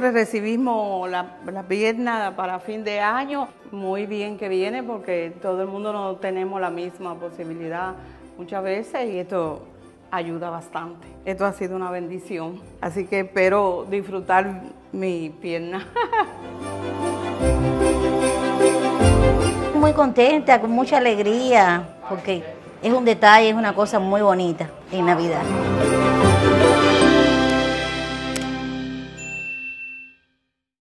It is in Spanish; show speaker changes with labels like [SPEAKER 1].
[SPEAKER 1] nosotros recibimos la pierna para fin de año. Muy bien que viene porque todo el mundo no tenemos la misma posibilidad muchas veces y esto ayuda bastante. Esto ha sido una bendición. Así que espero disfrutar mi pierna.
[SPEAKER 2] Muy contenta, con mucha alegría, porque es un detalle, es una cosa muy bonita en Navidad.